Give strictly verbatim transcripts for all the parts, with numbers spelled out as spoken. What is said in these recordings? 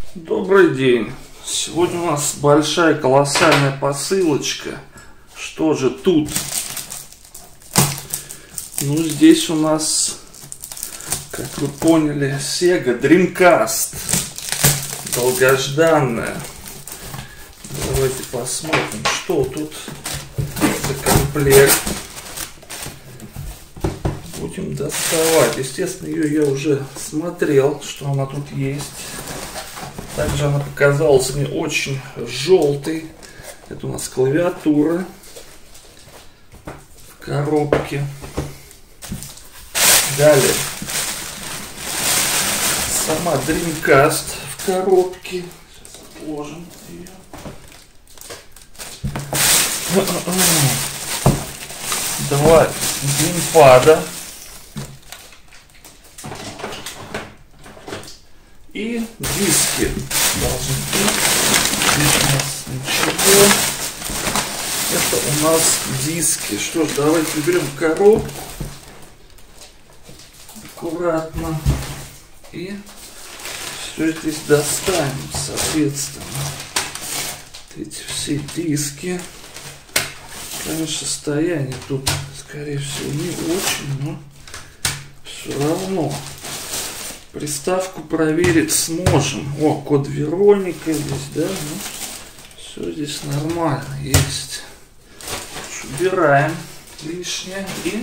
Добрый день! Сегодня у нас большая колоссальная посылочка. Что же тут? Ну, здесь у нас, как вы поняли, Sega Dreamcast. Долгожданная. Давайте посмотрим, что тут за комплект. Будем доставать. Естественно, ее я уже смотрел, что она тут есть. Также она показалась мне очень желтой. Это у нас клавиатура в коробке. Далее сама Dreamcast в коробке. Сейчас отложим ее. Два геймпада. И диски должны быть. Здесь у нас ничего. Это у нас диски. Что ж, давайте берем коробку. Аккуратно. И все здесь достанем, соответственно. Эти все диски. Конечно, состояние тут, скорее всего, не очень, но все равно. Приставку проверить сможем. О, код Вероника здесь, да? Ну, все здесь нормально есть. Убираем лишнее и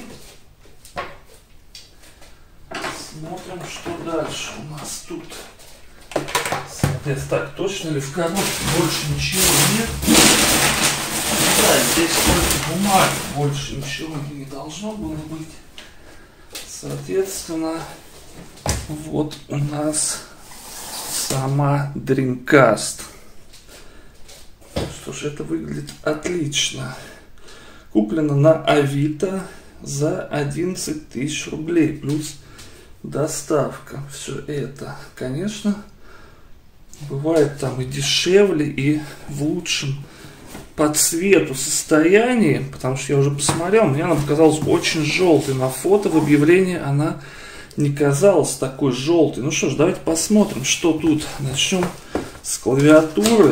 смотрим, что дальше у нас тут. Соответственно, так, точно ли в коробке больше ничего нет? Да, здесь только бумага, больше ничего не должно было быть. Соответственно, вот у нас сама Dreamcast. Что ж, это выглядит отлично. Куплено на Авито за одиннадцать тысяч рублей. Плюс доставка. Все это, конечно, бывает там и дешевле, и в лучшем по цвету состоянии. Потому что я уже посмотрел, мне она показалась очень желтой. На фото в объявлении она не казалась такой желтой. Ну что ж, давайте посмотрим, что тут. Начнем с клавиатуры.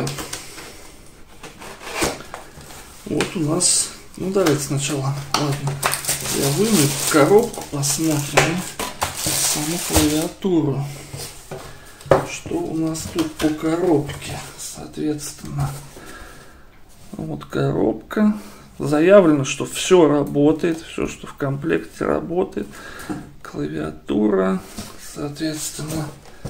Вот у нас... Ну давайте сначала, ладно, я выну коробку, посмотрим саму клавиатуру. Что у нас тут по коробке, соответственно. Вот коробка. Заявлено, что все работает, все, что в комплекте работает. Клавиатура, соответственно.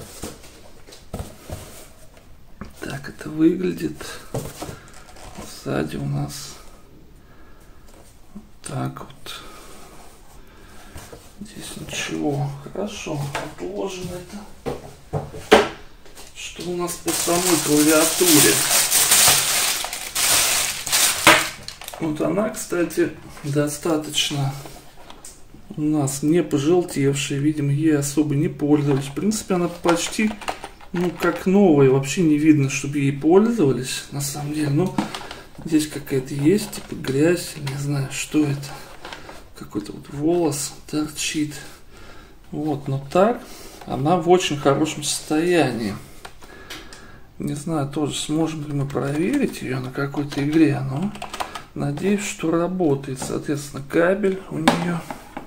Так это выглядит. Сзади у нас так вот. Здесь ничего. Хорошо, отложим это. Что у нас по самой клавиатуре? Вот она, кстати, достаточно у нас не пожелтевшая. Видимо, ей особо не пользовались. В принципе, она почти, ну, как новая. Вообще не видно, чтобы ей пользовались, на самом деле. Но здесь какая-то есть, типа грязь, не знаю, что это. Какой-то вот волос торчит. Вот, но так она в очень хорошем состоянии. Не знаю, тоже сможем ли мы проверить ее на какой-то игре, но... Надеюсь, что работает. Соответственно, кабель у нее.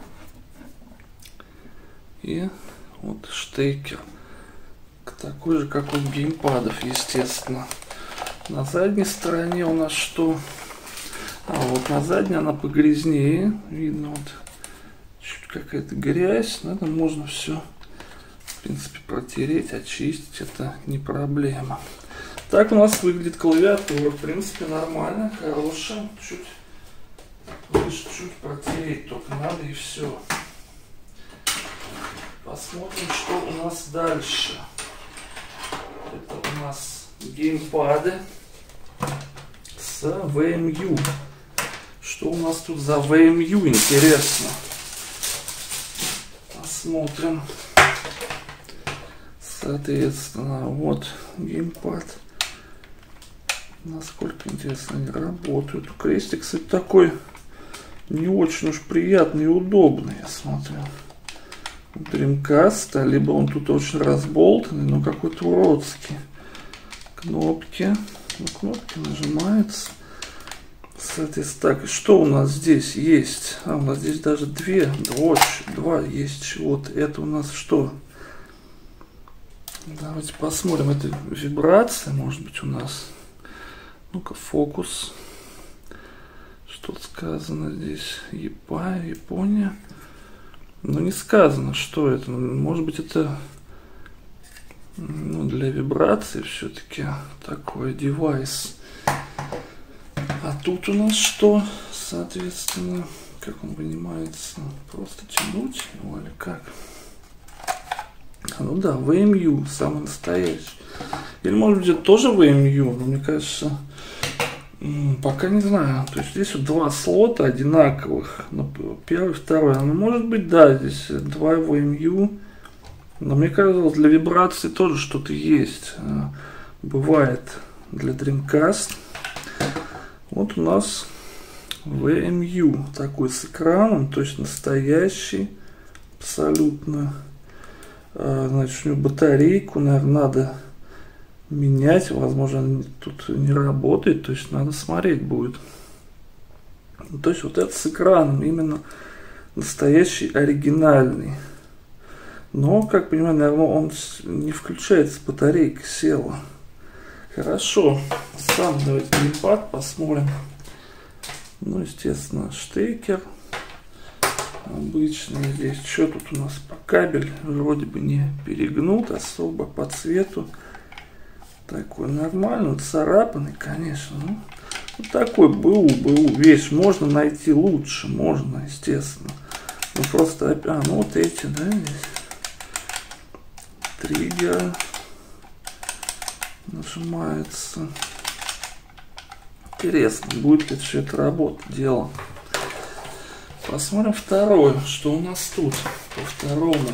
И вот штекер. Такой же, как у геймпадов, естественно. На задней стороне у нас что? А вот на задней она погрязнее. Видно вот чуть какая-то грязь. Но это можно все, в принципе, протереть, очистить. Это не проблема. Так у нас выглядит клавиатура. В принципе, нормально, хорошая. Чуть выше, чуть протереть только надо, и все. Посмотрим, что у нас дальше. Это у нас геймпады с ви эм ю. Что у нас тут за ви эм ю, интересно. Посмотрим. Соответственно, вот геймпад. Насколько, интересно, они работают. Крестик, кстати, такой не очень уж приятный и удобный, я смотрю. Dreamcast, либо он тут очень разболтанный, но какой-то уродский. кнопки. Ну, кнопки нажимаются. Соответственно, так, что у нас здесь есть? А, у нас здесь даже две, два, два есть. Вот это у нас что? Давайте посмотрим. Это вибрация, может быть, у нас. Ну-ка, фокус. Что сказано здесь? Япа, Япония. Но не сказано, что это. Может быть, это ну, для вибрации все-таки такой девайс. А тут у нас что? Соответственно, как он вынимается? Просто тянуть его или как? А, ну да, ви эм ю, самый настоящий. Или может быть это тоже ви эм ю, но мне кажется, пока не знаю. То есть здесь вот два слота одинаковых. Первый, второй. А ну может быть, да, здесь два ви эм ю. Но мне кажется, для вибрации тоже что-то есть. Бывает для Dreamcast. Вот у нас ви эм ю такой с экраном, то есть настоящий, абсолютно. Значит, у него батарейку, наверное, надо менять, возможно, тут не работает, то есть надо смотреть будет. То есть вот это с экраном, именно настоящий, оригинальный. Но, как понимаю, наверное, он не включается, батарейка села. Хорошо, сам давайте геймпад посмотрим. Ну, естественно, штекер. Обычно здесь, что тут у нас по кабель, вроде бы не перегнут особо по цвету. Такой нормальный, вот царапанный, конечно. Ну, вот такой БУ, БУ вещь можно найти лучше, можно, естественно. Ну просто, а, ну вот эти, да, здесь. Триггер нажимается. Интересно, будет ли все это работать, дело. Посмотрим второе, что у нас тут по второму.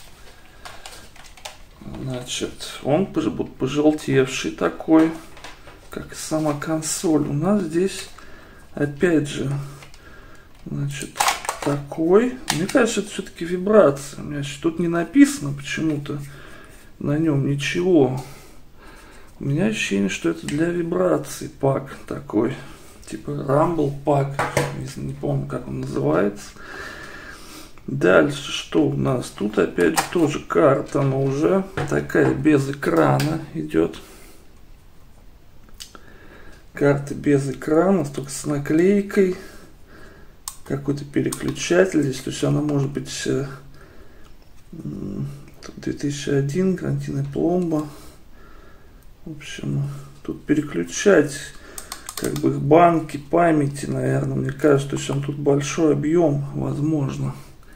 Значит, он пожелтевший такой, как и сама консоль. У нас здесь, опять же, значит, такой. Мне кажется, это все-таки вибрация. У меня тут не написано почему-то на нем ничего. У меня ощущение, что это для вибрации пак такой. Типа Rumble пак. Не, не помню, как он называется. Дальше что у нас? Тут опять же тоже карта, но уже такая без экрана идет. Карта без экрана, только с наклейкой. Какой-то переключатель здесь. То есть она может быть две тысячи один, гарантийная пломба. В общем, тут переключать как бы банки памяти, наверное, мне кажется, то есть он тут большой объем, возможно.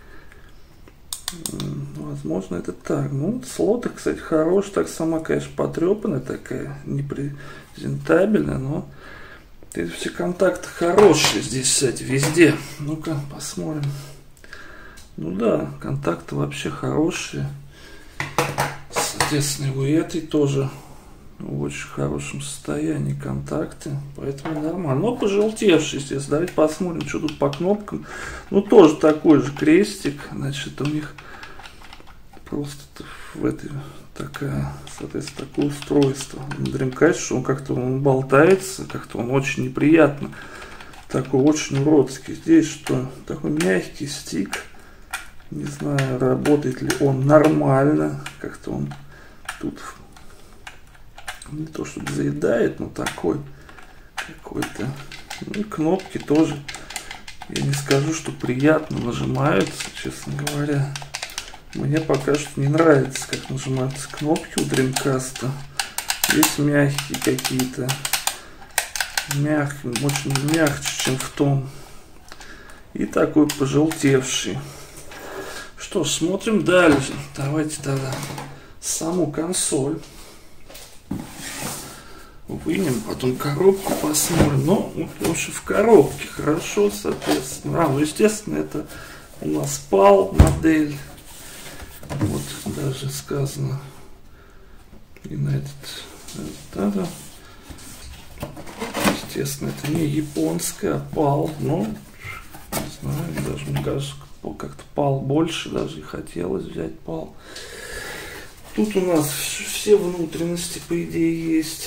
Возможно, это так. Ну, слоты, кстати, хорошие. Так сама, конечно, потрепанная такая, непрезентабельная, но эти все контакты хорошие здесь, кстати, везде. Ну-ка, посмотрим. Ну да, контакты вообще хорошие. Соответственно, у этой тоже в очень хорошем состоянии контакты, поэтому нормально. Но пожелтевший, естественно. Давайте посмотрим, что тут по кнопкам. Ну, тоже такой же крестик. Значит, у них просто в этой такая, соответственно, такое устройство. Dreamcast, что он как-то он болтается, как-то он очень неприятно. Такой очень уродский. Здесь что? Такой мягкий стик. Не знаю, работает ли он нормально. Как-то он тут не то чтобы заедает, но такой какой-то. Ну и кнопки тоже, я не скажу, что приятно нажимаются, честно говоря. Мне пока что не нравится, как нажимаются кнопки у Dreamcast. Здесь мягкие какие-то. Мягкие, очень мягче, чем в том. И такой пожелтевший. Что ж, смотрим дальше. Давайте тогда саму консоль вынем, потом коробку посмотрим. Ну, потому что в коробке хорошо, соответственно. А, ну, естественно, это у нас пал модель. Вот даже сказано. И на этот, да, да. Естественно, это не японская, а пал. Но, не знаю, даже мне кажется, как-то пал больше, даже и хотелось взять пал. Тут у нас все внутренности, по идее, есть.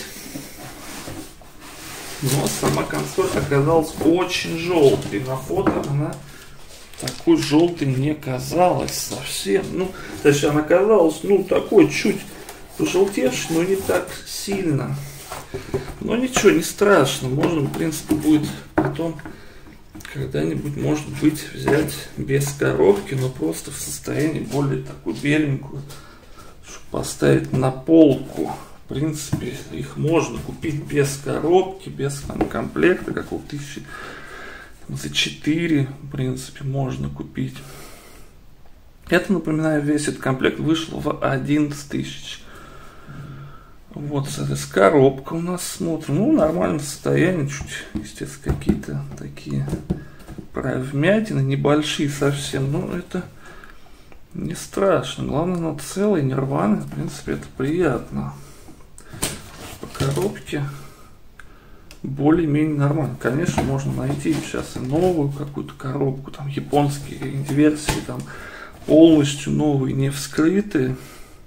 Но сама консоль оказалась очень желтой. На фото она такой желтой не казалась совсем. Ну, точнее, она казалась, ну, такой чуть пожелтевшей, но не так сильно. Но ничего, не страшно. Можно, в принципе, будет потом когда-нибудь, может быть, взять без коробки, но просто в состоянии более такую беленькую, чтобы поставить на полку. В принципе, их можно купить без коробки, без там, комплекта, какого-то тысячи за четыре, в принципе, можно купить. Это, напоминаю, весь этот комплект вышел в одиннадцать тысяч. Вот, соответственно, коробка у нас, смотрим, ну, нормальное состояние, чуть, естественно, какие-то такие вмятины, небольшие совсем, но это не страшно. Главное, оно целое, не рваное, в принципе, это приятно. По коробке более-менее нормально. Конечно, можно найти сейчас и новую какую-то коробку, там японские версии, там полностью новые, не вскрытые.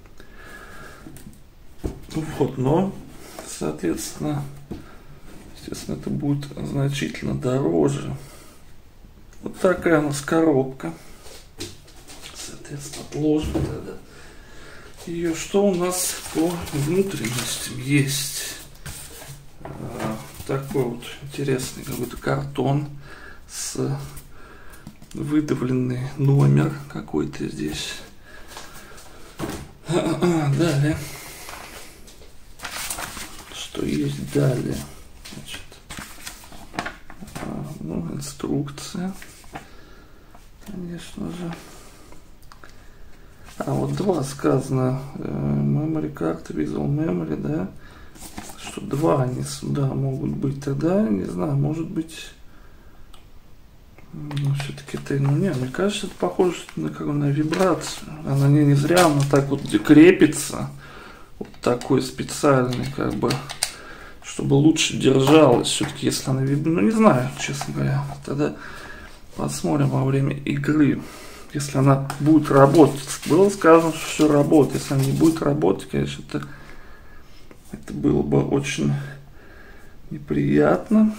Вот, но, соответственно, естественно, это будет значительно дороже. Вот такая у нас коробка. Соответственно, отложим тогда ее. Что у нас по внутренностям есть? А, такой вот интересный какой-то картон с выдавленный номер какой-то здесь. А, а, далее. Что есть далее? Значит, а, ну, инструкция, конечно же. А вот два сказано, memory card, visual memory, да, что два они сюда могут быть, тогда, не знаю, может быть, ну, все-таки это, ну, не, мне кажется, это похоже на, как, на вибрацию, она не, не зря, она так вот крепится, вот такой специальный, как бы, чтобы лучше держалась, все-таки, если она вибрирует, ну, не знаю, честно говоря, тогда посмотрим во время игры. Если она будет работать. Было сказано, что все работает. Если она не будет работать, конечно, это, это было бы очень неприятно.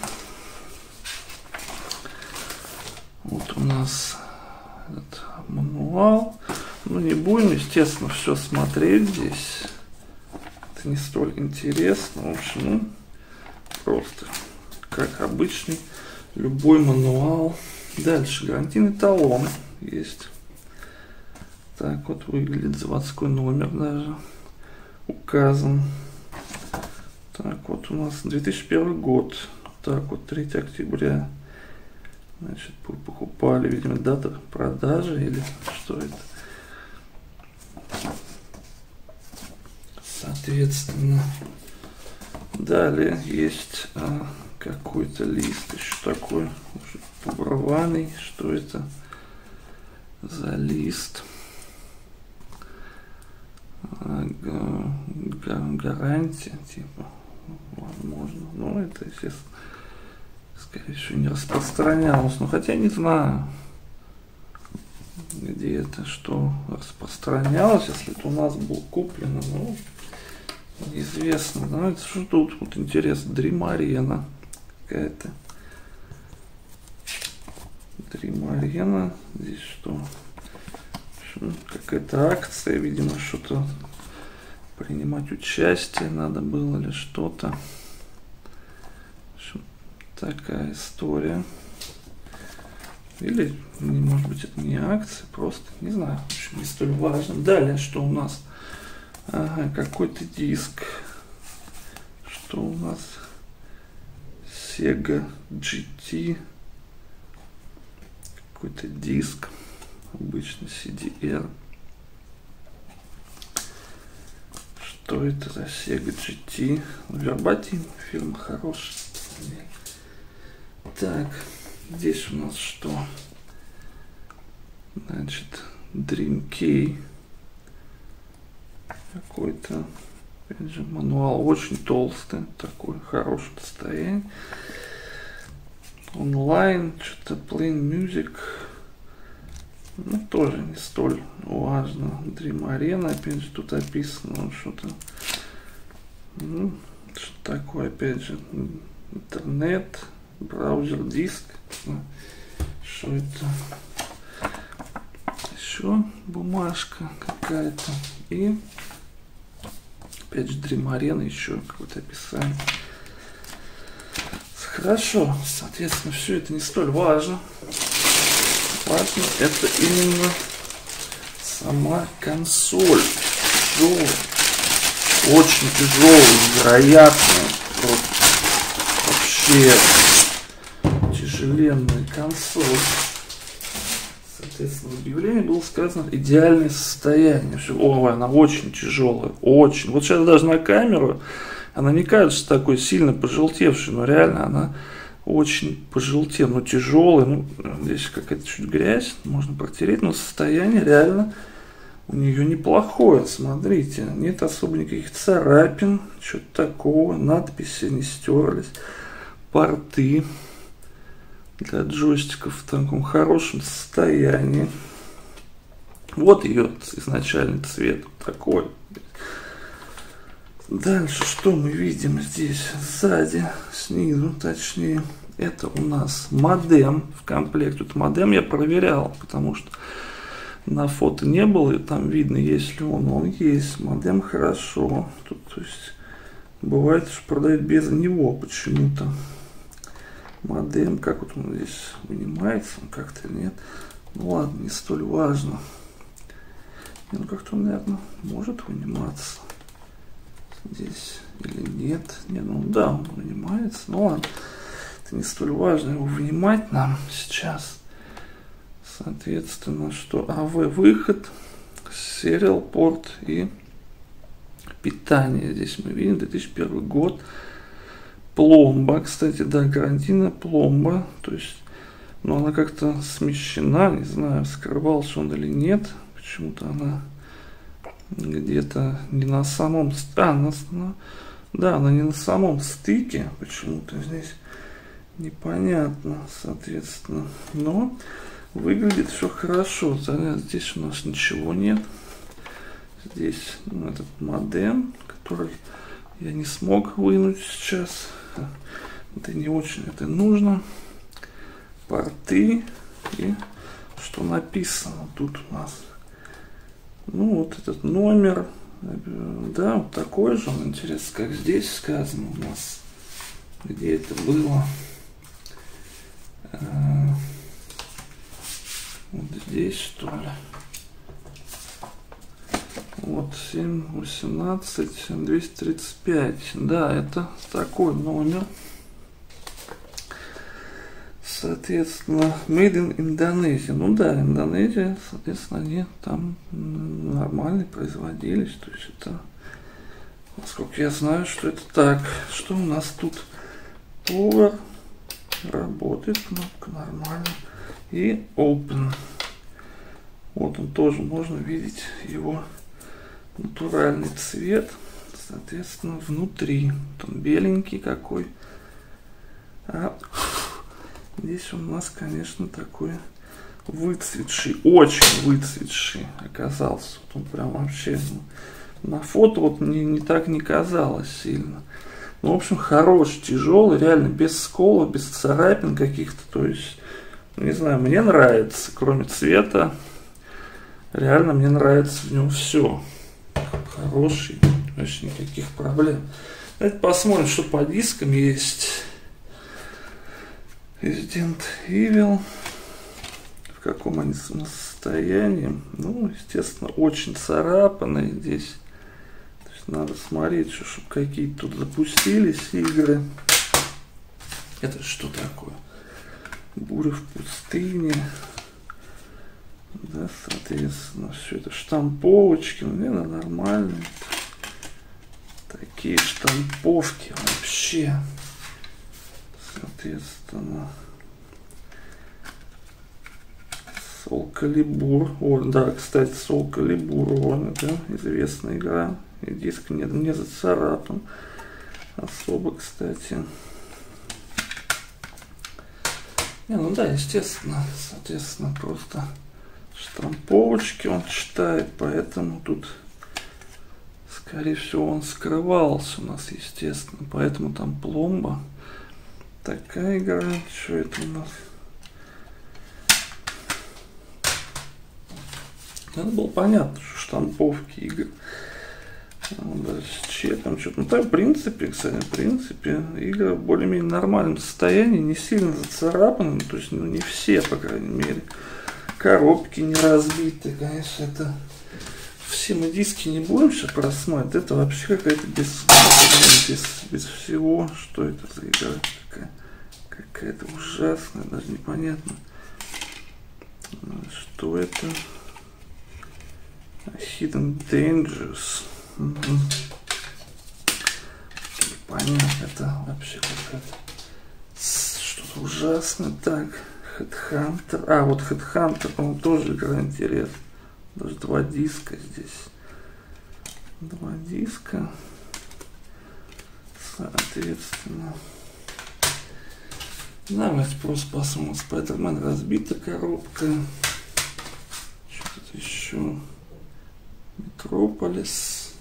Вот у нас этот мануал. Ну, не будем, естественно, все смотреть здесь. Это не столь интересно. В общем, ну, просто как обычный любой мануал. Дальше гарантийный талон есть. Так вот выглядит заводской номер даже указан. Так вот у нас две тысячи первый год. Так вот третьего октября. Значит, покупали, видимо, дата продажи или что это. Соответственно, далее есть а, какой-то лист еще такой поброванный. Что это за лист? Гарантия, типа, возможно. Но это, естественно, скорее всего, не распространялось. Но хотя не знаю, где это, что распространялось, если это у нас было куплено. Ну, неизвестно. Но это что тут? Вот интересно. Dream Arena какая-то. Dream Arena. Здесь что? Какая-то акция, видимо, что-то принимать участие надо было или что-то. Такая история. Или, может быть, это не акция, просто, не знаю, в общем, не столь важно. Далее, что у нас? Ага, какой-то диск. Что у нас? Sega джи ти. Какой-то диск. Обычно си ди ар. Что это за Sega джи ти? Вербатим, фирма хорошая. Так, здесь у нас что? Значит, Dreamkey. Какой-то, опять же, мануал очень толстый, такой хороший состояние. Онлайн, что-то Plain Music. Ну, тоже не столь важно. Dream Arena, опять же, тут описано что-то. Ну, что такое, опять же, интернет, браузер, диск. Что это? Еще бумажка какая-то. И опять же Dream Arena, еще какое-то описание. Хорошо, соответственно, все это не столь важно. Важно это именно сама консоль. Тяжелая. Очень тяжелая, невероятная. Вообще тяжеленная консоль. Соответственно, в объявлении было сказано идеальное состояние. О, она очень тяжелая, очень. Вот сейчас даже на камеру она не кажется такой сильно пожелтевшей, но реально она очень пожелтела, но тяжелая. Ну, здесь какая-то чуть грязь, можно протереть, но состояние реально у нее неплохое. Смотрите, нет особо никаких царапин, что-то такого, надписи не стерлись, порты для джойстиков в таком хорошем состоянии. Вот ее изначальный цвет такой. Дальше что мы видим здесь сзади, снизу точнее, это у нас модем в комплекте. Тут модем я проверял, потому что на фото не было, и там видно, есть ли он. Он есть, модем хорошо. Тут, то есть, бывает, что продают без него почему-то. Модем, как вот он здесь вынимается, он как-то нет. Ну ладно, не столь важно. Ну как-то он, наверное, может выниматься здесь или нет. Не, ну да, он вынимается. Ну ладно, это не столь важно его вынимать нам сейчас. Соответственно, что эй ви выход, serial порт и питание. Здесь мы видим две тысячи первый год. Пломба, кстати, да, гарантийная пломба. То есть, но она как-то смещена, не знаю, скрывался он или нет. Почему-то она где-то не на самом... А, на, на, да, она не на самом стыке. Почему-то здесь непонятно, соответственно. Но выглядит все хорошо. Здесь у нас ничего нет. Здесь ну, этот модем, который я не смог вынуть сейчас. Это не очень это нужно. Порты. И что написано тут у нас? Ну, вот этот номер. Да, вот такой же. Интересно, как здесь сказано у нас. Где это было? Вот здесь, что ли? Вот семь восемнадцать двести тридцать пять. Да, это такой номер. Соответственно, made in Indonesia. Ну да, Индонезия, соответственно, они там нормально производились. То есть это, насколько я знаю, что это так. Что у нас тут? Power. Работает кнопка нормально. И Open. Вот он тоже, можно видеть его натуральный цвет. Соответственно, внутри. Вот он беленький какой. А здесь у нас, конечно, такой выцветший, очень выцветший оказался. Вот он прям вообще, ну, на фото вот мне не так не казалось сильно. Ну, в общем, хороший, тяжелый, реально без сколов, без царапин каких-то. То есть, не знаю, мне нравится, кроме цвета. Реально мне нравится в нем все. Хороший, вообще никаких проблем. Давайте посмотрим, что по дискам есть. Resident Evil. В каком они состоянии? Ну, естественно, очень царапанные здесь. То есть надо смотреть, что, чтобы какие-то тут запустились игры. Это что такое? Буря в пустыне. Да, соответственно, все это штамповочки. Наверное, нормальные. Такие штамповки вообще. Соответственно, Soul Calibur. О, да, кстати, Soul Calibur, вон, это известная игра. И диск не, не зацарапан. Особо, кстати. Не, ну да, естественно, соответственно, просто штамповочки он читает, поэтому тут, скорее всего, он скрывался у нас, естественно, поэтому там пломба. Такая игра, что это у нас? Это было понятно, что штамповки игр. Даже с чеком что-то. Ну так, в принципе, кстати, в принципе, игры в более-менее нормальном состоянии, не сильно зацарапаны, то есть, ну, не все, по крайней мере. Коробки не разбиты, конечно, это... Все мы диски не будем сейчас просматривать, это вообще какая-то без, без, без всего, что это за игра такая, какая-то ужасная, даже непонятно, что это. Hidden Dangers. Угу. Понятно, это вообще какая-то что-то ужасное. Так, Headhunter. А, вот Headhunter, по-моему, тоже игра интересная. Даже два диска здесь. Два диска. Соответственно. Давайте просто посмотрим. Spider-Man, разбита коробка. Что тут еще? Метрополис.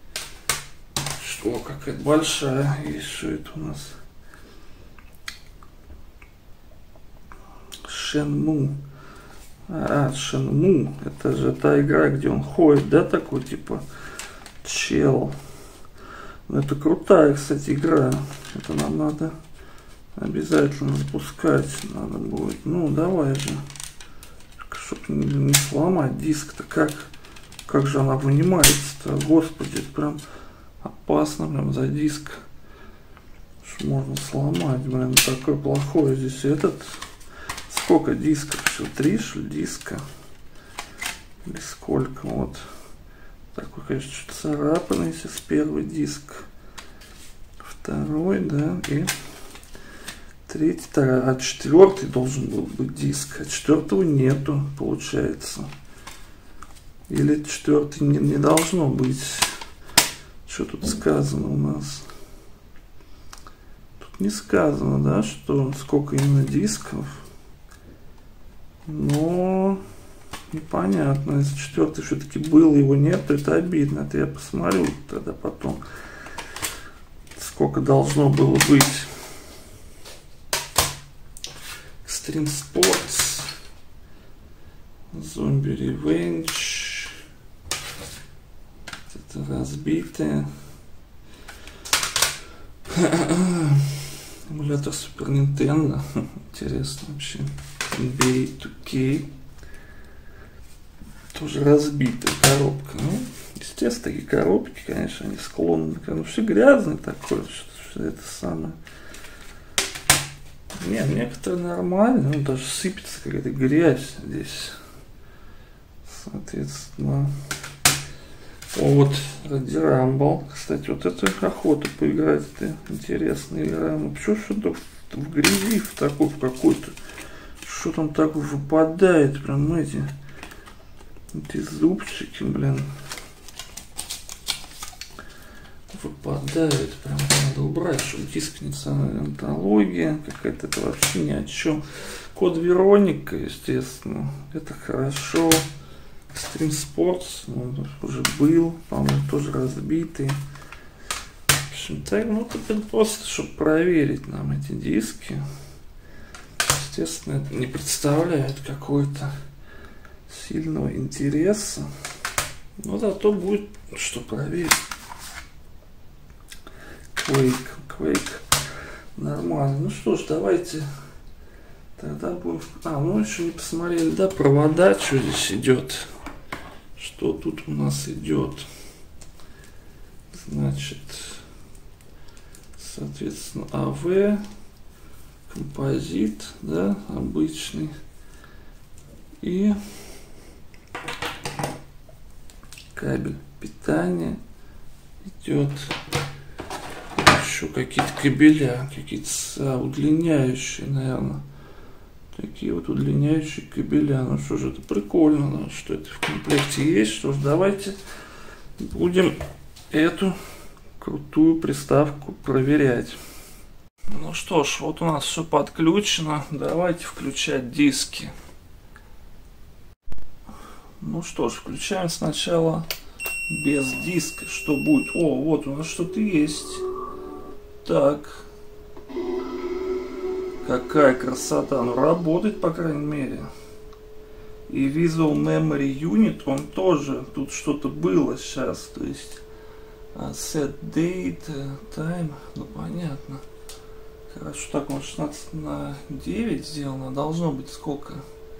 Что, какая-то большая. И что это у нас? Шенму. А, Шенму. Это же та игра, где он ходит, да, такой типа чел. Ну, это крутая, кстати, игра. Это нам надо обязательно запускать. Надо будет. Ну, давай же. Чтобы не, не сломать диск-то. Как, как же она вынимается-то? Господи, это прям опасно прям за диск. Что можно сломать, блин, такой плохой здесь этот. Сколько дисков? Все, три, что ли, диска? Или сколько? Вот. Такой, конечно, чуть царапанный сейчас первый диск. Второй, да, и третий, а четвертый должен был быть диск. А четвертого нету, получается. Или четвертый не, не должно быть. Что тут сказано у нас? Тут не сказано, да, что сколько именно дисков. Но непонятно. Если четвертый все-таки был, его нет, то это обидно. Это я посмотрю тогда потом, сколько должно было быть. Extreme Sports, Zombie Revenge, это разбитое. Эмулятор Супер Нинтендо, интересно вообще. эн би эй ту кей, тоже разбитая коробка. Ну, естественно, такие коробки, конечно, они склонны, ну, все грязное такое, что это самое. Не, некоторые нормально, ну, даже сыпется какая-то грязь здесь. Соответственно. Вот, Ready Rumble. Кстати, вот это охота поиграть, это интересная игра. Ну, почему что-то в, в грязи, в такой, в какой-то, что там так выпадает, прям эти, эти зубчики, блин. Выпадает, прям надо убрать, чтобы диск не антология какая-то, это вообще ни о чем. Код Вероника, естественно, это хорошо. Extreme Sports, ну, уже был, по-моему, тоже разбитый. В общем, так, ну, это просто, чтобы проверить нам эти диски. Естественно, это не представляет какой-то сильного интереса, но зато будет что проверить. Quake, Quake, нормально. Ну что ж, давайте тогда будем... А, ну еще не посмотрели, да, провода, что здесь идет. Что тут у нас идет? Значит, соответственно, эй ви, композит, да, обычный. И кабель питания идет. Еще какие-то кабеля, какие-то удлиняющие, наверное. Такие вот удлиняющие кабеля. Ну что же, это прикольно, да, что это в комплекте есть. Что ж, давайте будем эту крутую приставку проверять. Ну что ж, вот у нас все подключено. Давайте включать диски. Ну что ж, включаем сначала без диска. Что будет? О, вот у нас что-то есть. Так. Какая красота. Ну, работает, по крайней мере. И Visual Memory Unit, он тоже, тут что-то было сейчас. То есть, set date, time, ну, понятно. Хорошо, так, он шестнадцать на девять сделано. Должно быть сколько?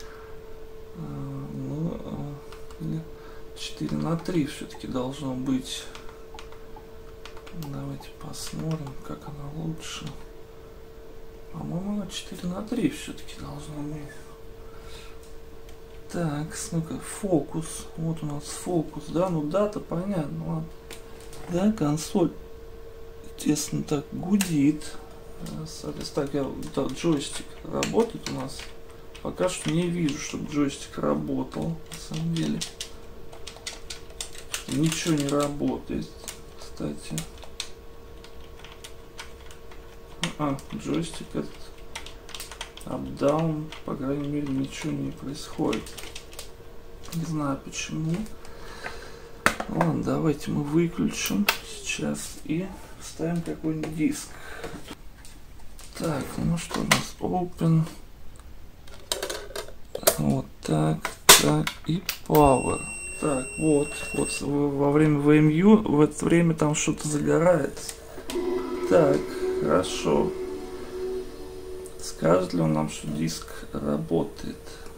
Ну, или четыре на три все-таки должно быть. Давайте посмотрим, как она лучше. По-моему, четыре на три все-таки должно быть. Так, ну-ка, фокус. Вот у нас фокус, да, ну дата, понятно, ладно. Да, консоль, естественно, так гудит. Соответственно, так, я, так, джойстик работает у нас. Пока что не вижу, чтобы джойстик работал, на самом деле. Ничего не работает, кстати. А, джойстик этот. Up-down, по крайней мере, ничего не происходит. Не знаю почему. Ладно, давайте мы выключим сейчас и вставим какой-нибудь диск. Так, ну что у нас? Open. Вот так, так и Power. Так, вот, вот во время ви эм ю в это время там что-то загорается. Так, хорошо. Скажет ли он нам, что диск работает?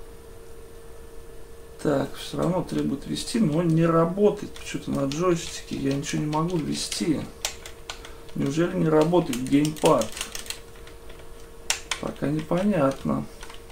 Так, все равно требует ввести, но он не работает. Почему-то на джойстике я ничего не могу ввести. Неужели не работает геймпад? Пока непонятно.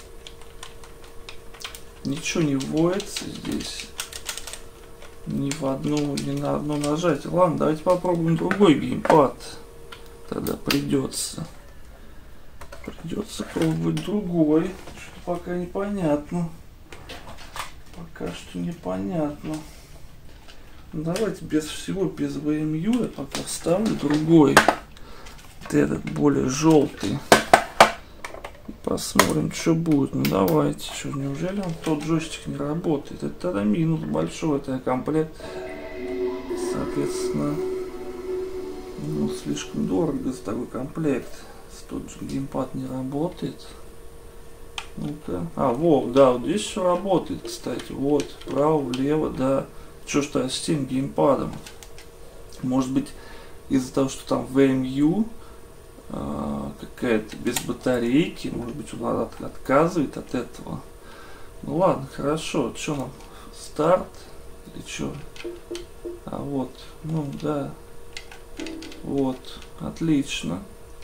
Ничего не вводится здесь. Ни в одну, ни на одно нажатие. Ладно, давайте попробуем другой геймпад. Тогда придется. Придется пробовать другой. Что-то пока непонятно. Пока что непонятно. Давайте без всего, без ви эм ю я пока вставлю другой. Вот этот более желтый. И посмотрим, что будет. Ну давайте. Что, неужели он тот джойстик не работает? Это тогда минус большой. Это комплект. Соответственно, ну, слишком дорого за такой комплект. Тот же геймпад не работает. Ну-ка. А, вот, да, вот здесь все работает, кстати. Вот, вправо, влево, да. Что ж с тем геймпадом? Может быть, из-за того, что там ви эм ю э, какая-то без батарейки, может быть, он от, отказывает от этого. Ну ладно, хорошо. Что нам? Старт? Или что? А вот, ну да. Вот, отлично.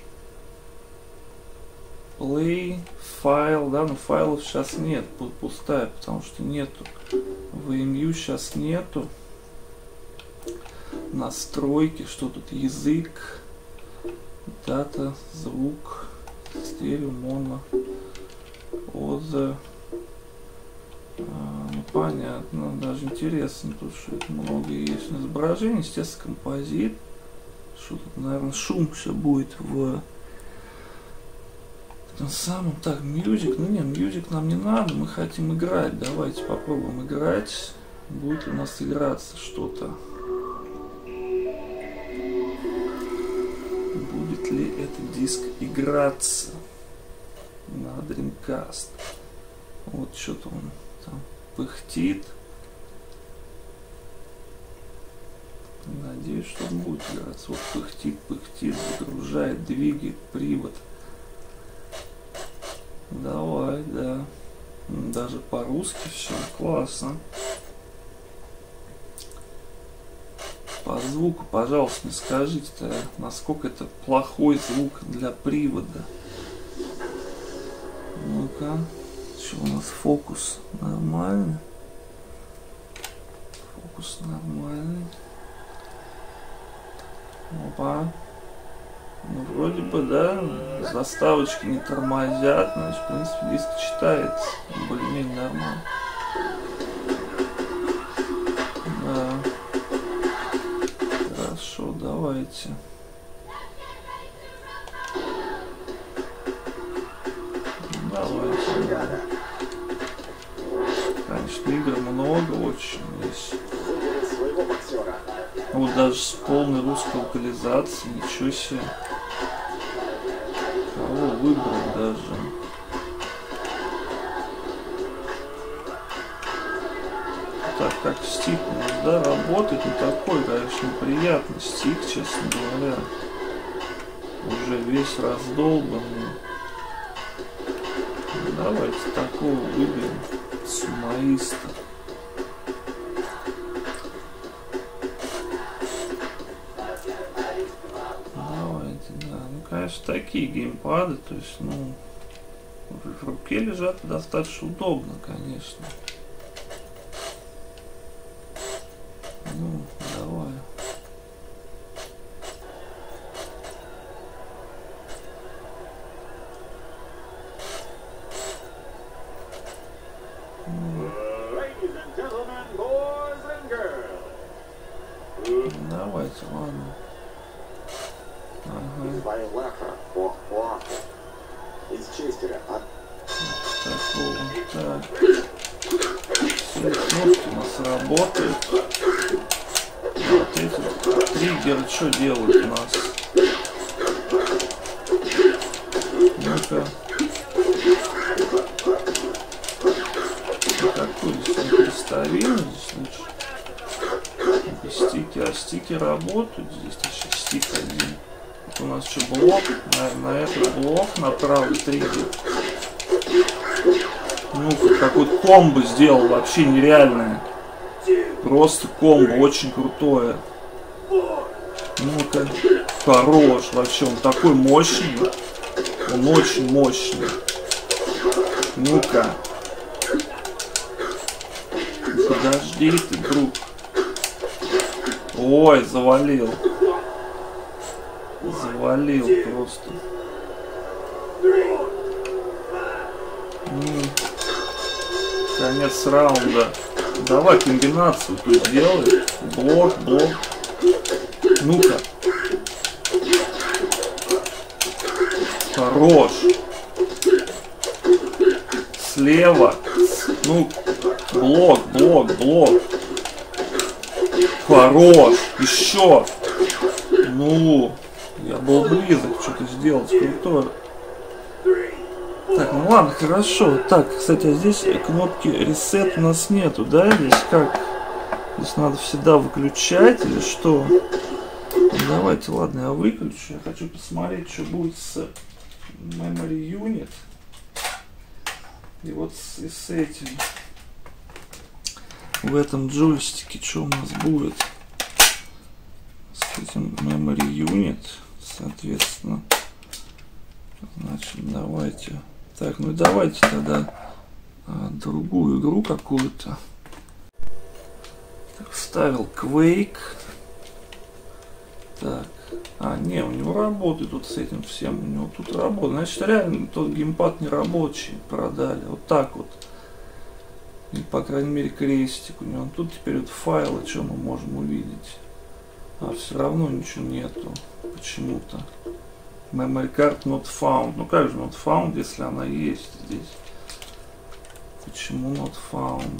Play, файл, да, но файлов сейчас нет, пустая, потому что нету. ви эм ю сейчас нету. Настройки, что тут, язык, дата, звук, стерео, моно, отзыв. А, ну понятно, даже интересно, тут что это много есть. Изображение, естественно, композит. Что тут, наверное, шум все будет в тем самым. Так, мьюзик, ну не, мьюзик нам не надо, мы хотим играть. Давайте попробуем играть. Будет у нас играться что-то. Будет ли этот диск играться на Dreamcast? Вот что-то он там пыхтит. Надеюсь, что он будет играться. Вот пыхтит, пыхтит, загружает, двигает привод. Давай, да. Даже по-русски все. Классно. По звуку, пожалуйста, мне скажите, насколько это плохой звук для привода. Ну-ка. Что у нас фокус? Нормальный. Фокус нормальный. Опа. Ну, вроде бы, да, заставочки не тормозят, значит, в принципе, диск читается более-менее нормально. Да. Хорошо, давайте. Давайте. Конечно, игр много. очень есть. Вот даже с полной русской локализацией, ничего себе. Кого выбрать даже? Так, как стик у нас, да, работает, ну такой, конечно, приятный стик, честно говоря. Уже весь раздолбанный. Давайте такого выберем. Сумоиста. Давайте, да. Ну, конечно, такие геймпады, то есть, ну, в руке лежат достаточно удобно, конечно. Ну, давай. Давайте, ладно. Ага. Такого, так. Все кнопки у нас работают. Вот эти триггеры что делают у нас? Ну-ка. Какой здесь крестовина здесь? Стики, а стики работают здесь, точнее стик один. Вот у нас что, блок, на, на этот блок направлен триггер. Ну-ка, какой комбо сделал, вообще нереальное. Просто комбо, очень крутое. Ну-ка, хорош, вообще, он такой мощный. Он очень мощный. Ну-ка. Подожди ты, друг. Ой, завалил. Завалил просто. Ну, конец раунда. Давай комбинацию тут сделай. Блок, блок. Ну-ка. Хорош. Слева. Ну, блок, блок, блок. Хорош. Еще. Ну, я был близок что-то сделать крутое. Так, ну ладно, хорошо. Так, кстати, а здесь кнопки reset у нас нету, да? Здесь как? Здесь надо всегда выключать или что? Давайте, ладно, я выключу. Я хочу посмотреть, что будет с Memory Unit. И вот с, и с этим. В этом джойстике что у нас будет? С этим Memory Unit, соответственно. Значит, давайте. Так, ну давайте тогда а, другую игру какую-то. Вставил Quake. Так. А, не, у него работает вот с этим всем. У него тут работает. Значит, реально тот геймпад не рабочий. Продали. Вот так вот. И, по крайней мере, крестик у него. Тут теперь вот файлы, что мы можем увидеть. А все равно ничего нету. Почему-то. Memory card not found. Ну как же not found, если она есть здесь? Почему not found?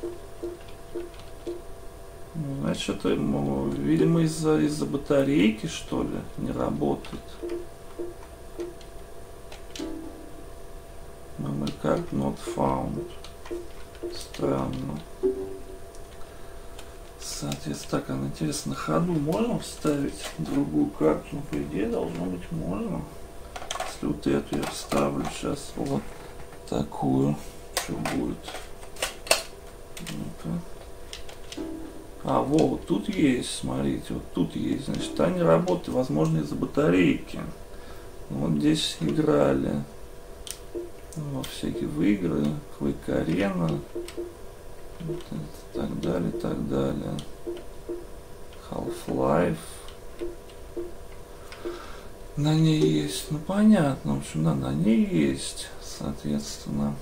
Ну, значит, это, видимо, из-за из-за батарейки, что ли, не работает. Memory card not found. Странно. Соответственно, так, а интересно, на ходу можно вставить другую карту? Ну, по идее, должно быть можно. Если вот эту я вставлю сейчас, вот такую, что будет? Ну-ка. А, во, вот тут есть, смотрите, вот тут есть. Значит, они работают, возможно, из-за батарейки. Вот здесь играли. Вот всякие в игры, Quake Arena. Вот это, так далее, так далее. Half-Life. На ней есть. Ну понятно, в общем, да, на ней есть, соответственно.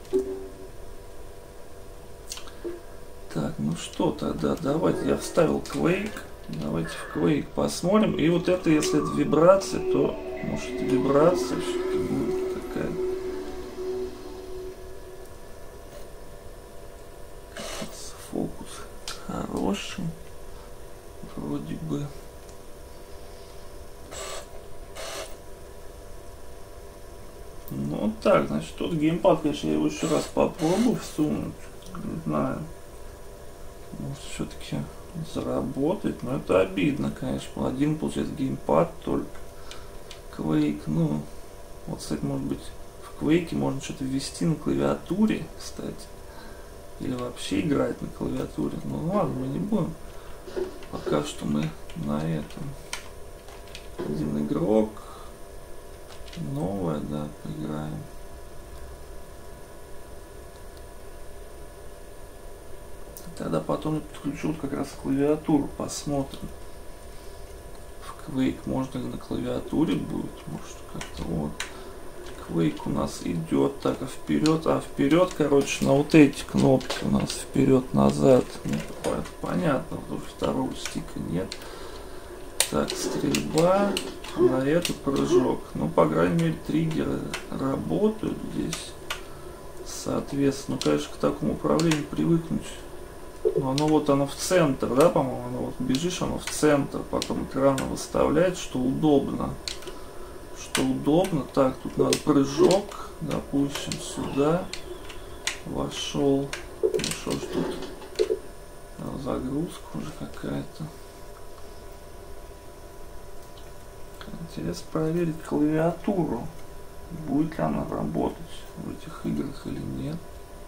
Так, ну что тогда, давайте, я вставил Quake. Давайте в Quake посмотрим. И вот это, если это вибрация, то, может, вибрация все-таки будет такая. Фокус, Ну вот так, значит, тут геймпад, конечно, я его еще раз попробую всунуть. Не знаю. Может, все-таки заработать, но это обидно, конечно. Один, получается, геймпад только. Quake, ну, вот, кстати, может быть, в Quake можно что-то ввести на клавиатуре, кстати. Или вообще играть на клавиатуре. Ну ладно, мы не будем. Пока что мы на этом. Один игрок. Новое, да, поиграем. Тогда потом подключу как раз клавиатуру, посмотрим. В Quake можно ли на клавиатуре будет, может как-то вот. Quake у нас идет так, а вперед, а вперед, короче, на вот эти кнопки у нас вперед-назад. Ну, понятно, потому что второго стика нет. Так, стрельба, на эту прыжок. Ну, по крайней мере, триггеры работают здесь. Соответственно, ну, конечно, к такому управлению привыкнуть. Но оно вот оно в центр, да, по-моему, оно вот бежишь, оно в центр, потом экран выставляет, что удобно. Что удобно. Так, тут надо прыжок, допустим, сюда. Вошел. Ну что ж тут? Загрузка уже какая-то. Интересно проверить клавиатуру. Будет ли она работать в этих играх или нет.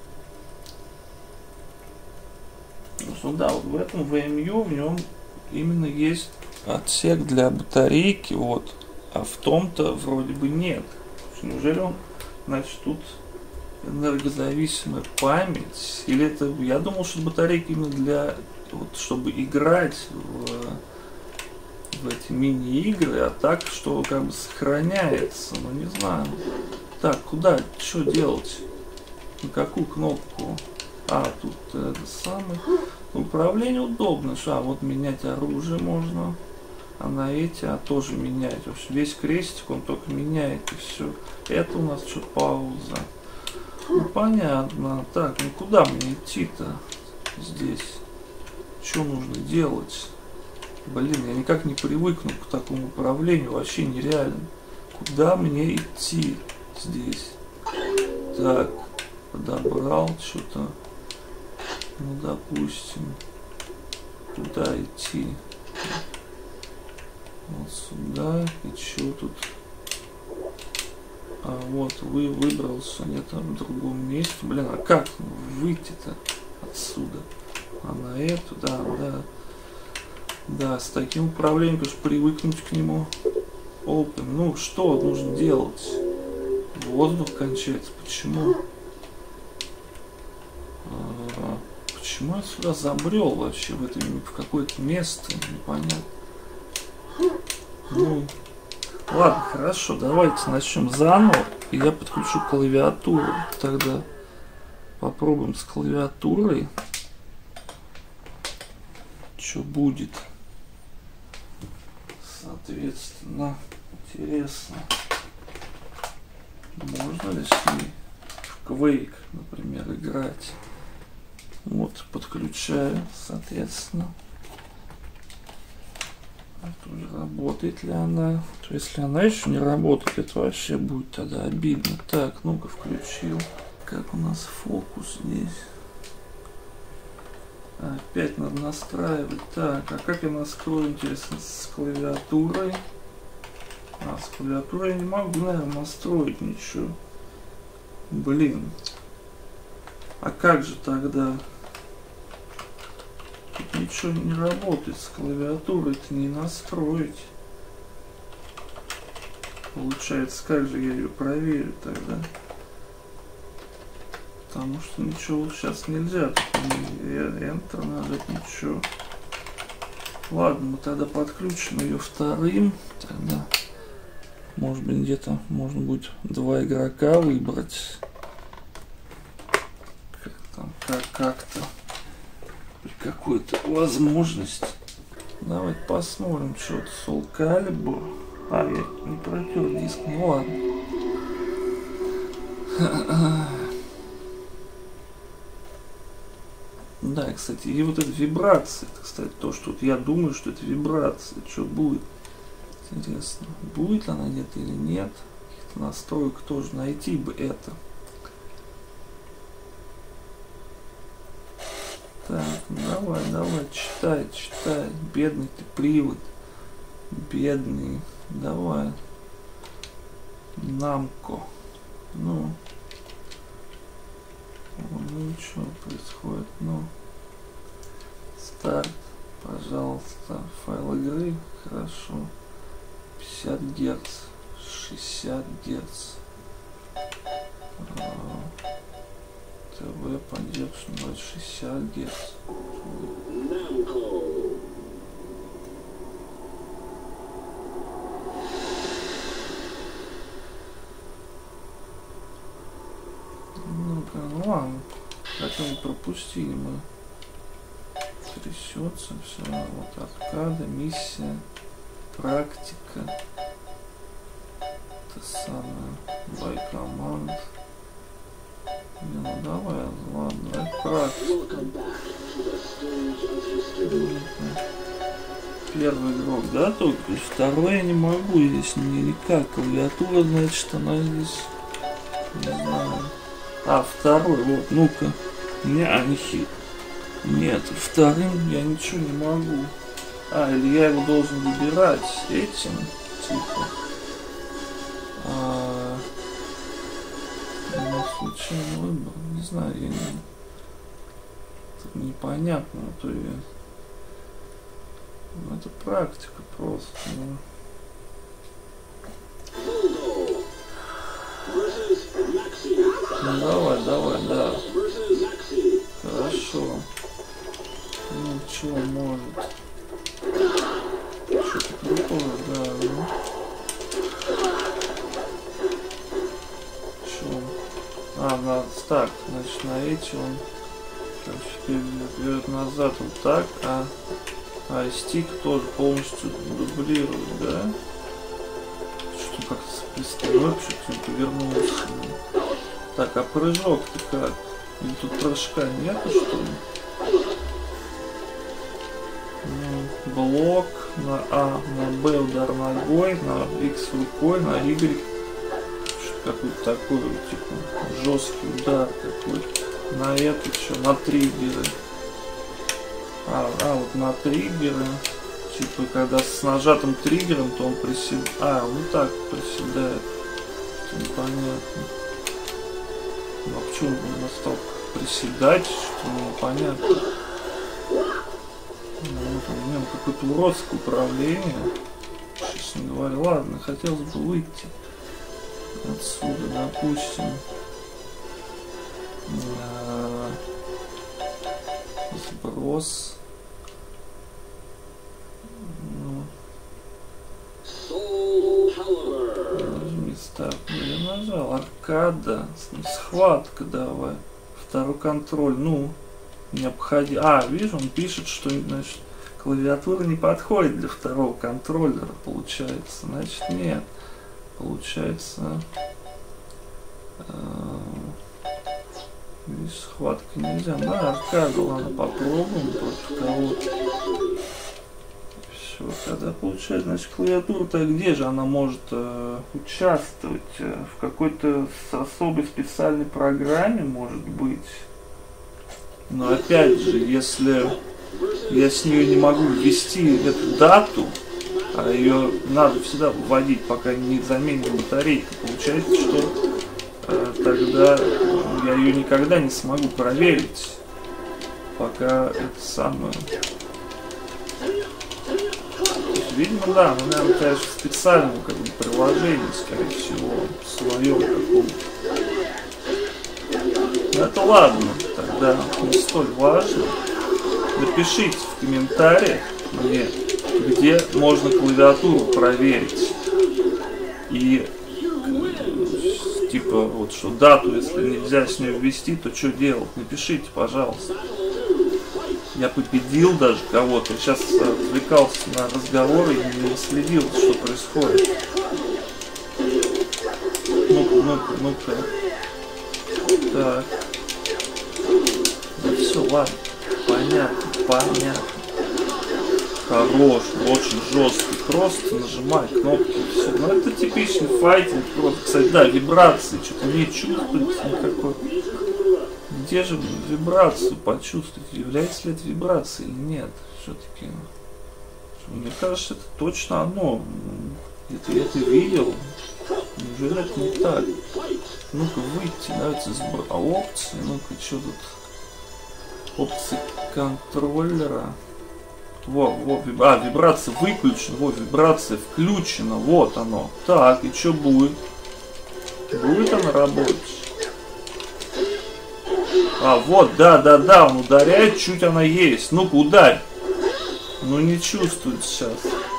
Ну что, да, вот в этом ви эм ю в нем именно есть отсек для батарейки, вот. А в том-то вроде бы нет. Неужели он, значит, тут энергозависимая память? Или это, я думал, что батарейка именно для, вот, чтобы играть в, в эти мини-игры, а так, что как бы сохраняется, ну не знаю. Так, куда, что делать? На какую кнопку? А, тут это самое. Управление удобно, что, а вот менять оружие можно. А на эти, а тоже менять. В общем, весь крестик он только меняет и все. Это у нас что, пауза. Ну понятно. Так, ну куда мне идти-то здесь? Что нужно делать? Блин, я никак не привыкну к такому управлению. Вообще нереально. Куда мне идти здесь? Так, подобрал что-то. Ну, допустим, туда идти. Вот сюда. И что тут? А вот, вы выбрался где-то в другом месте. Блин, а как выйти-то отсюда? А на эту, да, да. Да, с таким управлением, конечно, привыкнуть к нему. Open. Ну, что нужно делать? Воздух кончается. Почему? А, почему я сюда забрел вообще в это, в какое-то место? Непонятно. Ну, ладно, хорошо, давайте начнем заново. И я подключу клавиатуру. Тогда попробуем с клавиатурой. Что будет? Соответственно, интересно. Можно ли с ней в Quake, например, играть? Вот, подключаю, соответственно. Тоже работает ли она? То если она еще не работает, это вообще будет тогда обидно. Так, ну-ка включил. Как у нас фокус здесь? Опять надо настраивать. Так, а как я настрою, интересно, с клавиатурой? А, с клавиатурой я не могу, наверное, настроить ничего. Блин. А как же тогда? Тут ничего не работает с клавиатурой-то не настроить. Получается, как же я ее проверю тогда? Потому что ничего сейчас нельзя. Enter нажать, ничего. Ладно, мы тогда подключим ее вторым. Тогда, может быть, где-то можно будет два игрока выбрать. Как там, как как-то. Какую-то возможность. Давайте посмотрим, что это Soul Calibur. А, я не протер диск, ну ладно. Да, кстати, и вот эта вибрация, это, кстати, то, что вот я думаю, что это вибрация, что будет. Интересно, будет она где-то или нет. настроек тоже найти бы это. Так, давай, давай, читай, читай. Бедный ты привод. Бедный. Давай. Намко. Ну. Ну, что происходит? Ну. Старт. Пожалуйста. Файл игры. Хорошо. пятьдесят герц. шестьдесят герц. ТВ поддерживает шестьдесят герц. Ну, ну ладно. Так мы пропустили мы. Трясется все. Вот аркада, миссия, практика. Это самое. Бай команд. Не, ну давай, ладно, давай практика. Первый игрок, да, только второй я не могу здесь никак. Клавиатура, значит, она здесь. Не знаю. А, второй, вот, ну-ка. Не, а не хит. Нет, вторым я ничего не могу. А, или я его должен выбирать этим, типа. А, ну, случайный выбор, не знаю, я не... Тут непонятно, а то я... Ну, это практика просто, ну. Ну, давай, давай, да. Хорошо. Ну, чего может? Что-то крутое, да, ну. Чё? А, на старт, значит, на эти он, короче, вперед назад вот так, а, а стик тоже полностью дублирует, да? Что-то как-то с пристроек чуть-чуть повернулся. Так, а прыжок-то как? Или тут прыжка нету, что ли? Ну, блок, на А, на Б удар ногой, на X рукой, на Y. Что-то какой-то такой, типа, жесткий удар такой. На это что? На триггеры. А, а, вот на триггеры. Типа, когда с нажатым триггером, то он приседает. А, он так приседает. Непонятно. А почему он настолько приседать, что непонятно. Ну, вот у него какое-то уродское управление. Честно говоря, ладно, хотелось бы выйти отсюда, допустим. А, сброс. Ну. Нажми старт. Я нажал. Аркада. Схватка давай. Второй контроль. Ну, необходимо. А, вижу, он пишет, что, значит, клавиатура не подходит для второго контроллера, получается. Значит, нет. Получается... Видишь, схватка нельзя. Да, аркаду, ладно, попробуем против кого-то. Все, тогда получается, значит, клавиатура-то где же она может э, участвовать? В какой-то особой специальной программе, может быть. Но опять же, если я с нее не могу ввести эту дату, а ее надо всегда вводить, пока не заменит батарейка, получается, что э, тогда я ее никогда не смогу проверить, пока это самое... Видимо, да, ну, наверное, конечно, специальному как бы приложению, скорее всего, своем каком-то. Но это ладно, тогда не столь важно. Напишите в комментариях мне, где можно клавиатуру проверить. И типа вот что дату, если нельзя с нее ввести, то что делать? Напишите, пожалуйста. Я победил даже кого-то, сейчас отвлекался на разговоры и не следил, что происходит. Ну-ка, ну-ка, ну-ка. Так. Да все, ладно. Понятно, понятно. Хорош, очень жесткий. Просто нажимай кнопки. Все. Ну это типичный файтинг. Просто, кстати, да, вибрации. Что-то не чувствуется никакой. Где же вибрацию почувствовать? Является ли это вибрацией или нет? Все-таки. Мне кажется, это точно оно. Это я это видел. Неужели это не так? Ну-ка выйти, давайте из опции. Ну-ка, что тут? Опции контроллера. Во, во, виб... а, вибрация выключена, во, вибрация включена, вот оно. Так, и что будет? Будет она работать? А, вот, да, да, да, он ударяет, чуть она есть. Ну-ка, ударь. Ну, не чувствует сейчас.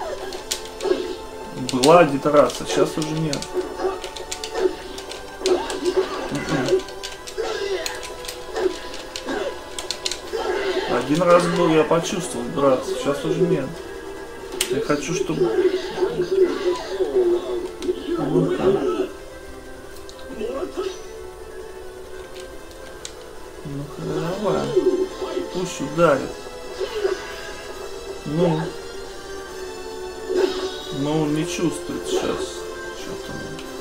Была один раз, а сейчас уже нет. Один раз был, я почувствовал, брат, сейчас уже нет. Я хочу, чтобы... Ну-ка. Ну-ка, давай. Пусть ударит. Ну. Ну, не чувствует сейчас. Что-то.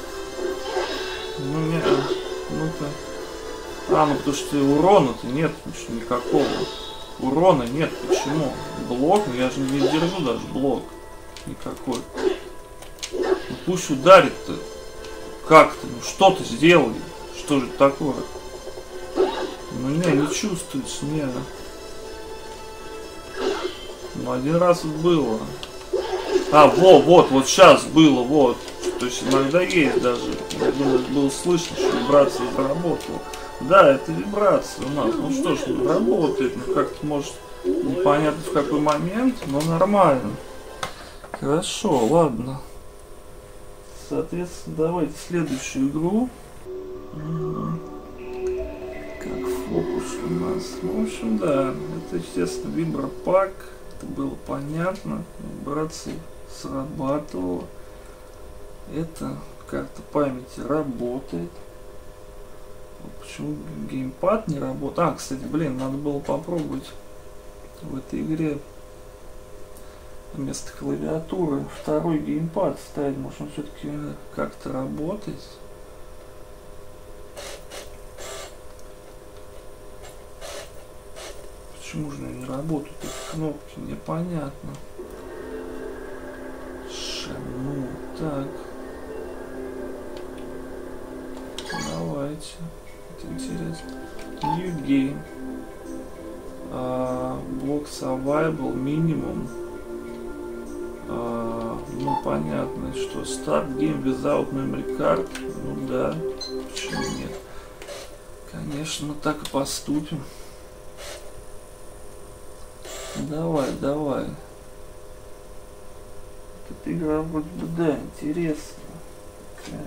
Ну, не. Ну-ка. А, ну потому что урона-то нет никакого. Урона нет, почему? Блок? Ну я же не держу даже блок. Никакой. Ну, пусть ударит-то. Как-то, ну что ты сделай? Что же такое? Ну не, не чувствуется, не. Ну один раз было. А, во, вот, вот сейчас было, вот. То есть иногда есть даже. Я думаю, было слышно, что вибрация заработала. Да, это вибрация у нас. Ну что ж, ну, работает. Ну как-то может непонятно в какой момент, но нормально. Хорошо, ладно. Соответственно, давайте следующую игру. Как фокус у нас. В общем, да, это, естественно, вибропак. Это было понятно. Вибрация срабатывала. Это карта памяти работает. Почему геймпад не работает? А, кстати, блин, надо было попробовать в этой игре вместо клавиатуры второй геймпад ставить. Может, он все-таки как-то работает. Почему же не работают эти кнопки? Непонятно. Шану. Так. Давайте. Это интересно. New game. А, блок survival минимум. А, ну понятно, что start game without memory card. Ну да. Почему нет? Конечно, мы так и поступим. Давай, давай. Эта игра вроде бы, да, интересная. Такая.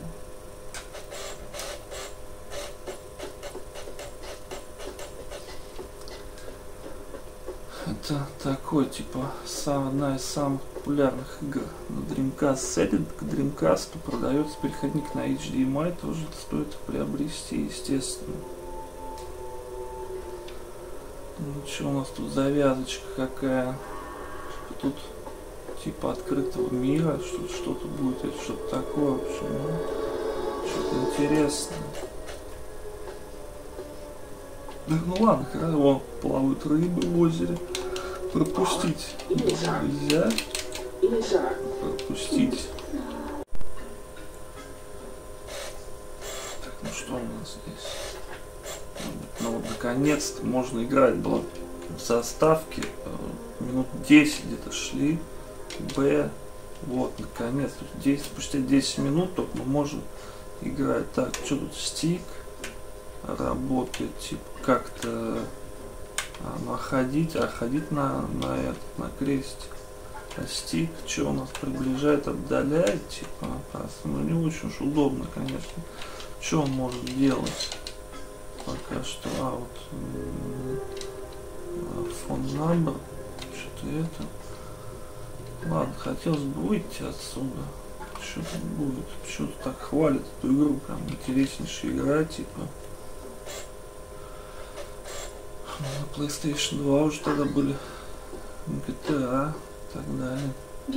Это такой, типа, сам, одна из самых популярных игр на Dreamcast. Сеттинг к Dreamcast продается переходник на эйч ди эм ай, тоже стоит приобрести, естественно. Ну что у нас тут завязочка какая? Тут типа открытого мира, что что-то будет, это что-то такое, в общем, ну, что-то интересное. Да, ну ладно, хорошо, вон плавают рыбы в озере. Пропустить нельзя. Пропустить. Так, ну что у нас здесь? Ну вот наконец-то можно играть. Было в заставке минут десять где-то шли. Б. Вот, наконец. десять, спустя десять минут только мы можем играть. Так, что тут стик работает, типа как-то а, ну, а ходить, а ходить на, на этот, на крестик. А стик, что у нас приближает, отдаляет, типа, ну не очень уж удобно, конечно. Что он может делать? Пока что, а вот фон number, что-то это. Ладно, хотелось бы выйти отсюда. Что тут будет? Что-то так хвалит эту игру, прям интереснейшая игра, типа. На PlayStation два уже тогда были джи ти эй. так далее.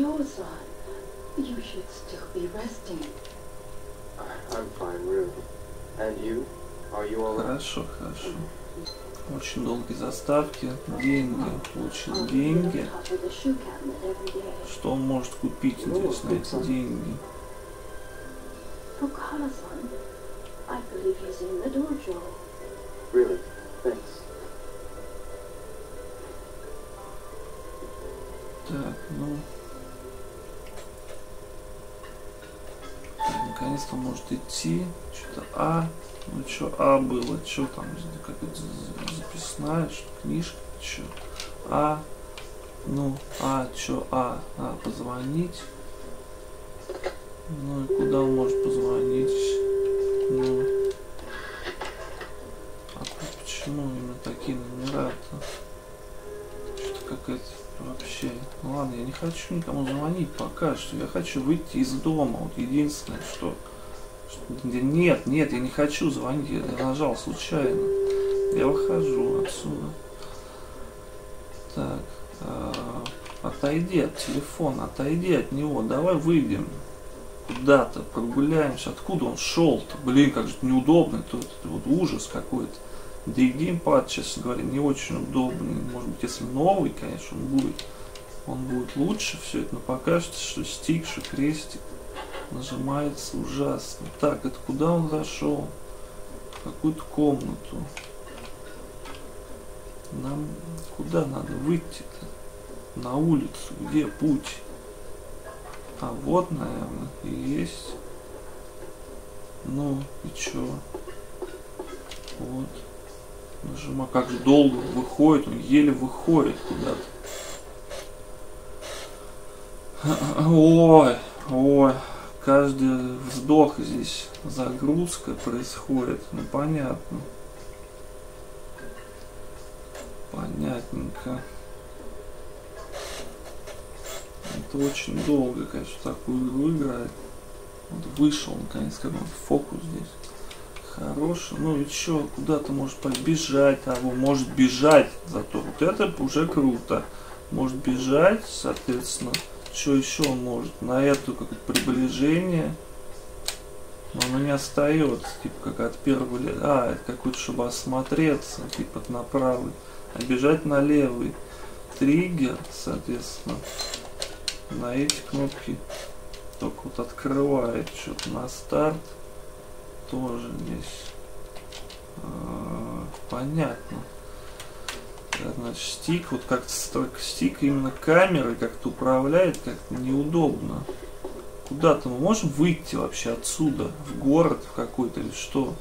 Хорошо, хорошо. Очень долгие заставки, деньги, получил деньги. Что он может купить, интересно, эти деньги? Так, ну... Так, наконец-то может идти. Что-то А. Ну что А было? Что там? Как это записная? Что, книжка? Что? А. Ну, А, что А? А, позвонить. Ну и куда он может позвонить? Ну. А почему именно такие номера-то? Что-то какая-то вообще... Ну ладно, я не хочу никому звонить пока что. Я хочу выйти из дома. Вот единственное, что... что... Нет, нет, я не хочу звонить. Я нажал случайно. Я выхожу отсюда. Так. А... Отойди от телефона, отойди от него. Давай выйдем куда-то, прогуляемся. Откуда он шел-то? Блин, как же неудобно. Тут вот ужас какой-то. Да и геймпад, честно говоря, не очень удобный. Может быть, если новый, конечно, он будет, он будет лучше все это, но пока что, что стик, что крестик нажимается ужасно. Так, это куда он зашел? В какую-то комнату. Нам куда надо выйти-то? На улицу. Где путь? А вот, наверное, и есть. Ну, и чё? Вот. Нажимаю. Как же долго он выходит, он еле выходит куда-то. Ой, ой. Каждый вздох здесь загрузка происходит. Ну, понятно. Понятненько. Это очень долго, конечно, такую игру играть. Вот вышел, наконец, какой-то фокус здесь. Хороший. Ну и чё, куда-то может побежать, а он может бежать. Зато вот это уже круто. Может бежать, соответственно. Что еще он может? На эту как приближение. Но оно не остается. Типа как от первого. А, это какой-то, чтобы осмотреться. Типа на правый. А бежать на левый. Триггер, соответственно. На эти кнопки только вот открывает что-то на старт. Тоже здесь а, понятно. Значит, стик, вот как-то только стик именно камерой как-то управляет, как-то неудобно. Куда-то мы можем выйти вообще отсюда, в город в какой-то или что?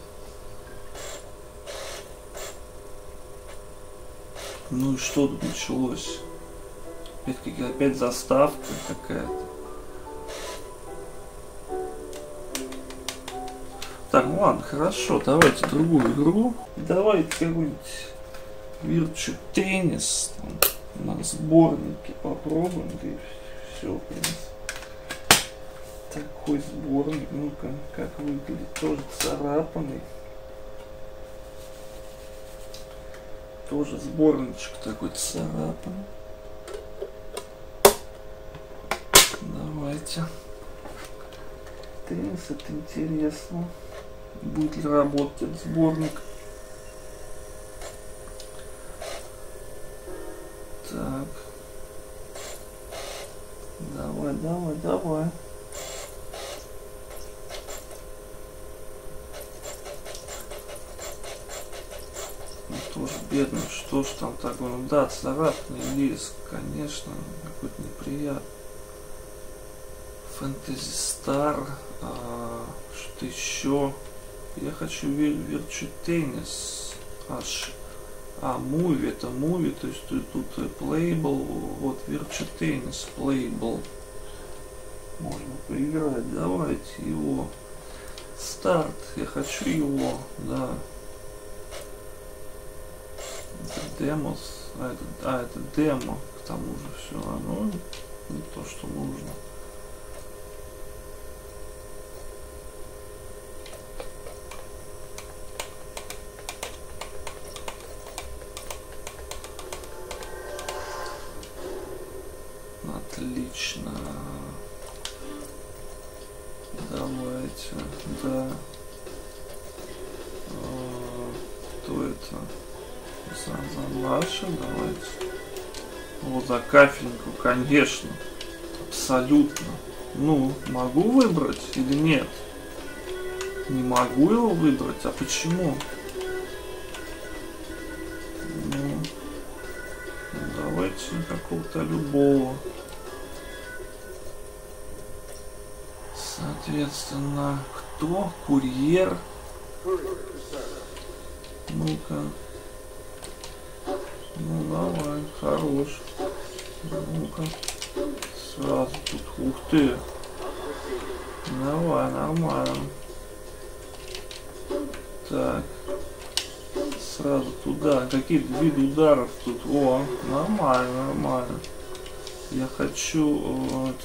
Ну и что тут началось? Опять, опять заставка какая-то. Так, ну ладно, хорошо, давайте другую игру. Давайте какой-нибудь Virtua Tennis на сборнике попробуем. И все, в принципе. Такой сборник, ну-ка, как выглядит, тоже царапанный. Тоже сборничек такой царапанный. Давайте. Теннис, это интересно. Будет ли работать этот сборник? Так. Давай, давай, давай. Ну, тоже бедный, что ж там такое? Ну да, царапный диск, конечно, какой-то неприятный. Fantasy Star, а, что-то еще. Я хочу Virtua Tennis. Аж. А, Movie, это Movie, то есть тут, тут Playable, вот Virtua Tennis, Playable. Можно поиграть, давайте его. Старт, я хочу его, да. Это демо, а это, а, это демо, к тому же все равно не то, что нужно. да. Кто это? За, за наши, давайте. Вот за кафельнику, конечно. Абсолютно. Ну, могу выбрать или нет? Не могу его выбрать, а почему? Ну, давайте какого-то любого. Соответственно, кто? Курьер. Ну-ка. Ну давай, хорош. Ну-ка. Сразу тут. Ух ты. Давай, нормально. Так. Сразу туда. Какие-то виды ударов тут. О, нормально, нормально. Я хочу вот,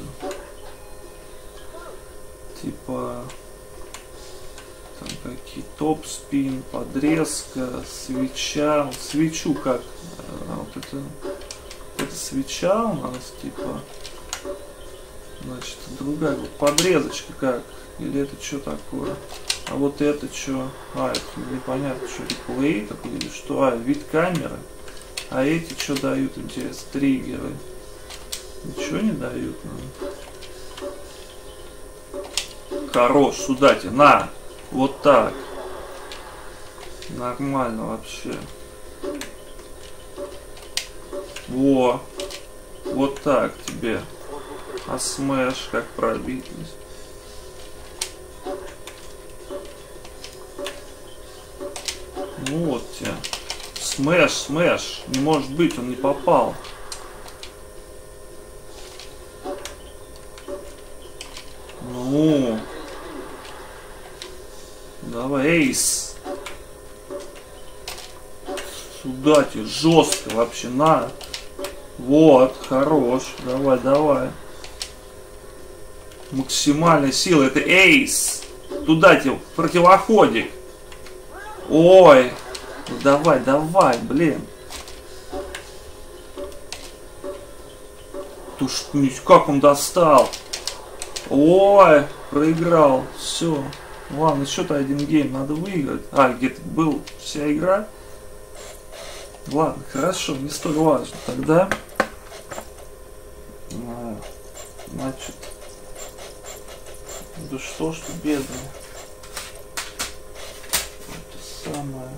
типа там какие топ-спин, подрезка, свеча. Свечу как? Вот это, это свеча у нас, типа. Значит, другая подрезочка как? Или это что такое? А вот это что? А, это непонятно, что реплей такой или что? А, вид камеры. А эти что дают, интересно? Триггеры. Ничего не дают нам. Хорош, сюда тебе, на! Вот так. Нормально вообще. Во. Вот так тебе. А смэш как пробить здесь? Ну вот тебе. Смэш, смэш. Не может быть, он не попал. Ну. Давай, эйс. Сюда тебе, жестко вообще, на. Вот, хорош. Давай, давай. Максимальная сила, это эйс. Туда тебе, противоходик. Ой. Ну давай, давай, блин. Туш, как он достал. Ой, проиграл. Все. Ладно, что-то один гейм надо выиграть. А, где-то был вся игра. Ладно, хорошо, не столь важно. Тогда, значит, да что ж ты, бедный. Это самое.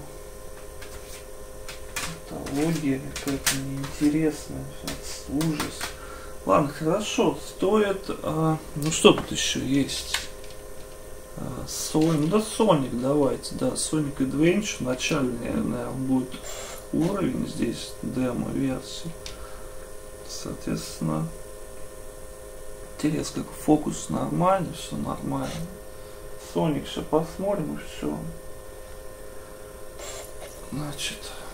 Логия какая-то неинтересная. Ужас. Ладно, хорошо, стоит. А, ну что тут еще есть? Соник, да Соник давайте, да, Sonic Adventure, начальный, наверное, будет уровень здесь, демо-версии. Соответственно, интересно, как фокус нормальный, все нормально. Соник сейчас посмотрим и все. Значит,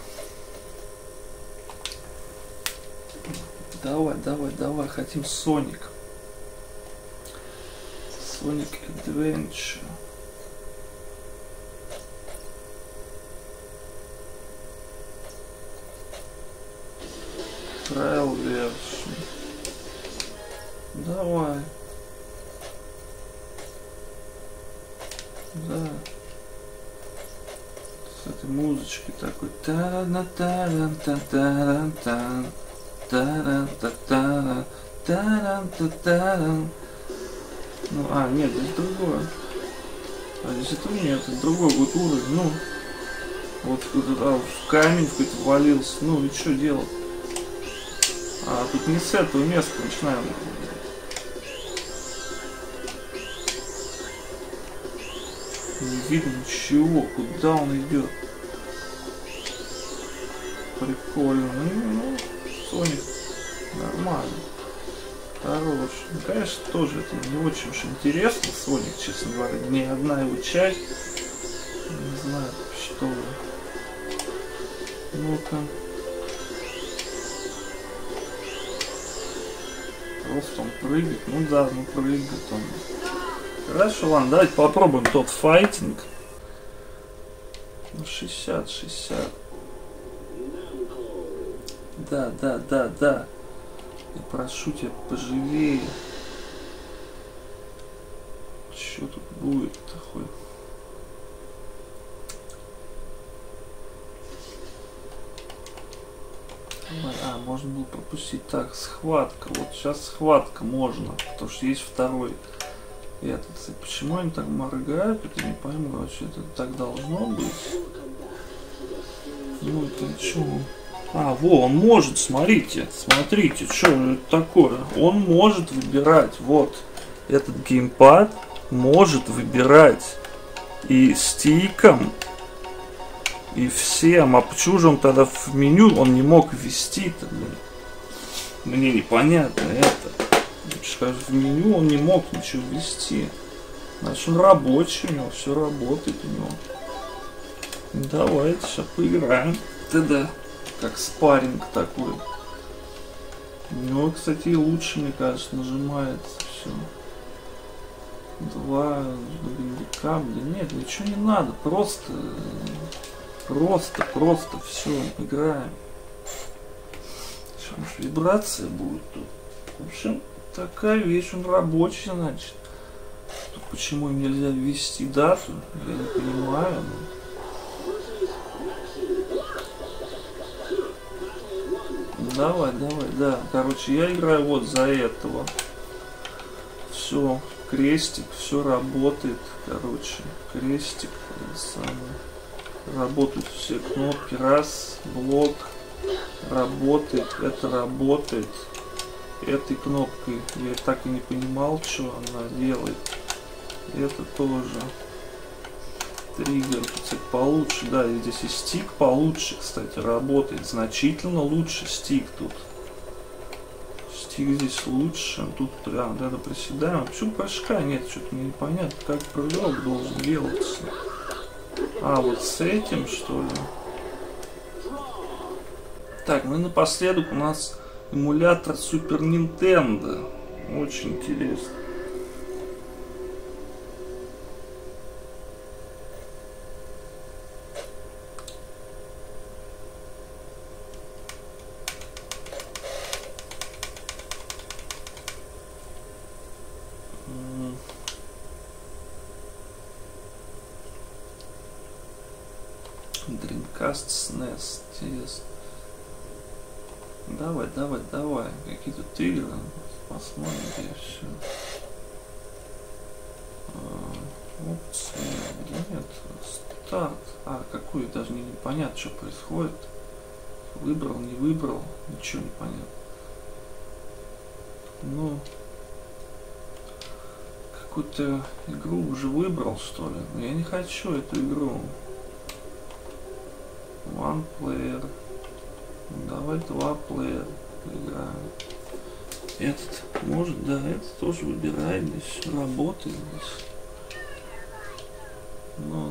давай, давай, давай, хотим Соник. Sonic Adventure. Trial version. Давай. Да. С этой музычкой такой. Таран-таран-таран-таран-таран. Таран-таран-таран. Таран-таран. Ну, а, нет, здесь другое. А здесь это нет, это другой будет уровень. Ну, вот а, в камень какой-то валился. Ну, и что делать? А, тут не с этого места начинаем. Не видно ничего, куда он идет. Прикольно. Ну, ну, Соник нормально. Хорош. Ну, конечно, тоже это не очень уж интересно, Соник, честно говоря. Ни одна его часть. Не знаю, что. Ну-ка. Просто он прыгает. Ну да, ну прыгает он. Хорошо, ладно, давайте попробуем тот файтинг. шестьдесят, шестьдесят. Да, да, да, да. Я прошу тебя, поживее. Что тут будет такое? А, можно было пропустить. Так, схватка. Вот сейчас схватка можно, потому что есть второй. Этот. Почему они так моргают? Это не пойму вообще. Это так должно быть. Ну это что? А, во, он может, смотрите, смотрите, что это такое? Он может выбирать, вот, этот геймпад может выбирать и стиком, и всем. А почему же он тогда в меню он не мог ввести-то, блин? Мне непонятно это. Скажем, в меню он не мог ничего ввести. Значит, он рабочий, у него все работает у него. Давайте сейчас поиграем. Тогда как спарринг такой. У него, кстати, лучше, мне кажется, нажимается все. Два гандикап. Да нет, ничего не надо. Просто, просто, просто все, играем. Сейчас вибрация будет тут. В общем, такая вещь, он рабочий, значит. Тут почему им нельзя ввести дату, я не понимаю. Давай, давай, да. Короче, я играю вот за этого. Все, крестик, все работает. Короче, крестик, самый. Работают все кнопки. Раз, блок. Работает, это работает. Этой кнопкой я так и не понимал, что она делает. Это тоже. Триггер, кстати, получше, да, здесь и стик получше, кстати, работает, значительно лучше стик тут. Стик здесь лучше, тут прям, надо приседаем. А почему прыжка нет, что-то мне непонятно, как прыжок должен делаться. А, вот с этим, что ли? Так, ну и напоследок у нас эмулятор Super Nintendo. Очень интересно. Dreamcast эс эн и эс, интересно. Давай, давай, давай. Какие тут игры? Посмотрим, где все. А, опции. Нет, старт. А, какой, даже не, непонятно, что происходит. Выбрал, не выбрал, ничего не понятно. Ну, какую-то игру уже выбрал, что ли? Но я не хочу эту игру. One player. Давай два плеера поиграем. Этот может, да, этот тоже выбирает здесь, работает здесь. Но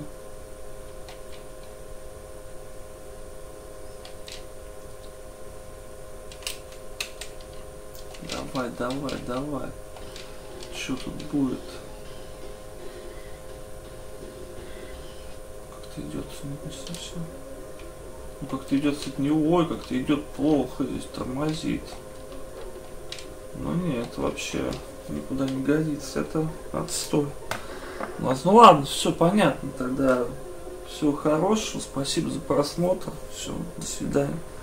давай, давай, давай. Что тут будет? Как-то идет не совсем. Ну, как-то идет не ой, как-то идет плохо, здесь тормозит. Ну нет, вообще никуда не годится, это отстой. Ну ладно, все понятно, тогда всего хорошего, спасибо за просмотр, все, до свидания.